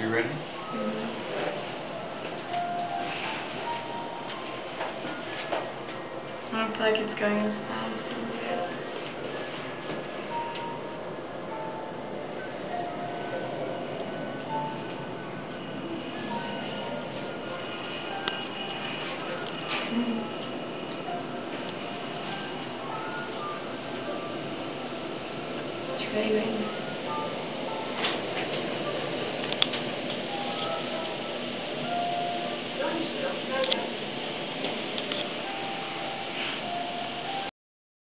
You ready? I feel like it's going as fast. It's really raining.